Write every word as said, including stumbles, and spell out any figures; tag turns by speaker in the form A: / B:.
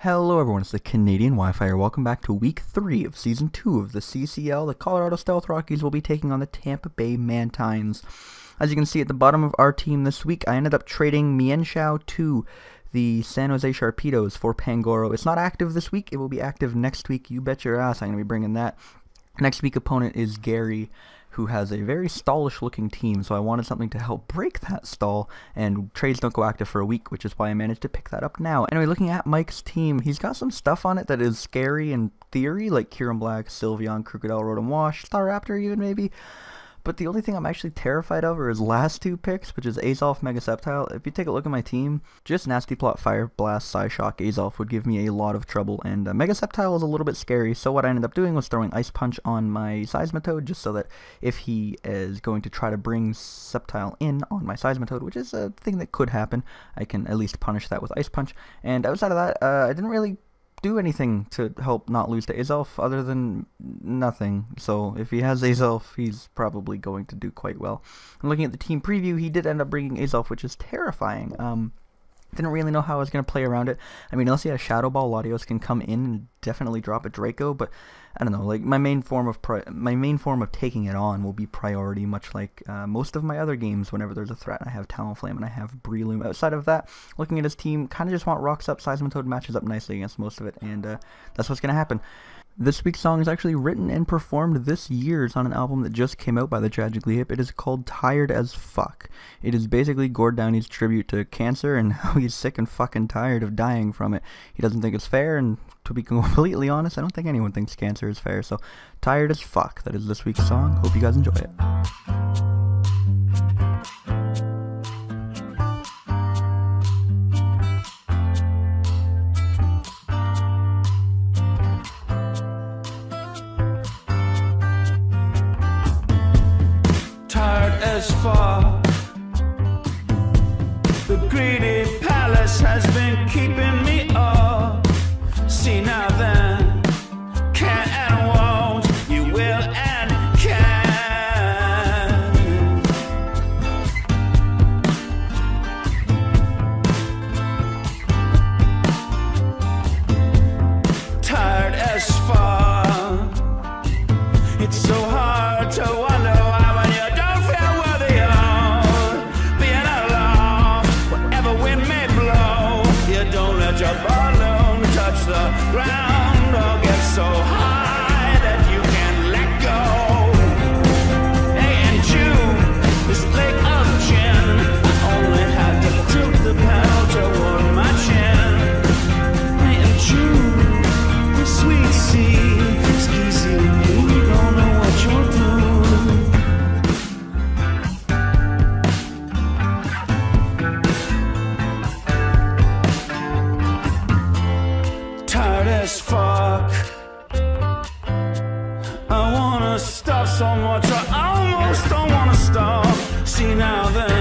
A: Hello everyone, it's the Canadian Wifier. Welcome back to week three of season two of the C C L. The Colorado Stealth Rockies will be taking on the Tampa Bay Mantines. As you can see at the bottom of our team this week, I ended up trading Mienshao to the San Jose Sharpedos for Pangoro. It's not active this week, it will be active next week. You bet your ass I'm going to be bringing that. Next week opponent is Gary, who has a very stallish looking team, so I wanted something to help break that stall, and trades don't go active for a week, which is why I managed to pick that up now. Anyway, looking at Mike's team, he's got some stuff on it that is scary in theory, like Kieran Black, Sylveon, Crocodile, Rotom Wash, Staraptor even maybe. But the only thing I'm actually terrified of are his last two picks, which is Azolf, Mega Sceptile. If you take a look at my team, just Nasty Plot, Fire Blast, Psyshock, Azolf would give me a lot of trouble, and uh, Mega Sceptile is a little bit scary, so what I ended up doing was throwing Ice Punch on my Seismitoad, just so that if he is going to try to bring Sceptile in on my Seismitoad, which is a thing that could happen, I can at least punish that with Ice Punch. And outside of that, uh, I didn't really do anything to help not lose to Azolf other than nothing. So if he has Azolf, he's probably going to do quite well. And looking at the team preview, he did end up bringing Azolf, which is terrifying. Um, didn't really know how I was going to play around it. I mean, unless he has Shadow Ball, Latios can come in and definitely drop a Draco, but I don't know, like my main form of pri my main form of taking it on will be priority, much like uh, most of my other games. Whenever there's a threat, I have Talonflame and I have Breloom. Outside of that, looking at his team, kind of just want Rocks up. Seismitoad matches up nicely against most of it, and uh, that's what's going to happen. This week's song is actually written and performed this year. It's on an album that just came out by the Tragically Hip. It is called Tired as Fuck. It is basically Gord Downie's tribute to cancer and how he's sick and fucking tired of dying from it. He doesn't think it's fair, and to be completely honest, I don't think anyone thinks cancer is fair. So, Tired as Fuck. That is this week's song. Hope you guys enjoy it.
B: As far the greedy palace has been keeping me up. See now then, can and won't, you will and can. Tired as far, it's so hard to wonder why when you don't your balloon touch the ground or get so high that you can let go. Hey, and June, this lake of gin, I only had to tilt the pedal toward my chin. Hey, and June, the sweet sea, it's easy when you don't know what you're doing. Tired as fuck. I wanna stop so much, I almost don't wanna stop. See now then.